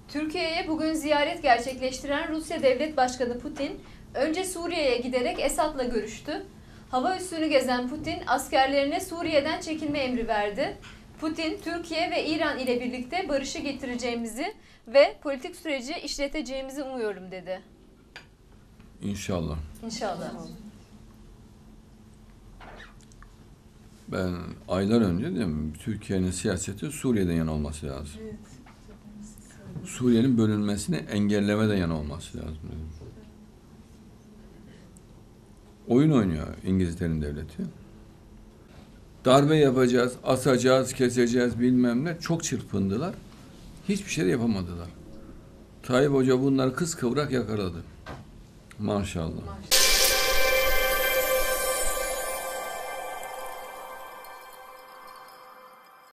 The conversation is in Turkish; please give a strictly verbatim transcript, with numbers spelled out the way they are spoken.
Türkiye'ye bugün ziyaret gerçekleştiren Rusya Devlet Başkanı Putin, önce Suriye'ye giderek Esad'la görüştü. Hava üssünü gezen Putin, askerlerine Suriye'den çekilme emri verdi. Putin, Türkiye ve İran ile birlikte barışı getireceğimizi ve politik süreci işleteceğimizi umuyorum dedi. İnşallah. İnşallah. Ben aylar önce dedim, Türkiye'nin siyaseti Suriye'den yana olması lazım. Evet. Suriye'nin bölünmesini engellemeden yana olması lazım dedim. Oyun oynuyor İngilizlerin devleti. Darbe yapacağız, asacağız, keseceğiz bilmem ne. Çok çırpındılar. Hiçbir şey de yapamadılar. Tayyip Hoca bunları kıskıvrak yakaladı. Maşallah. Maşallah.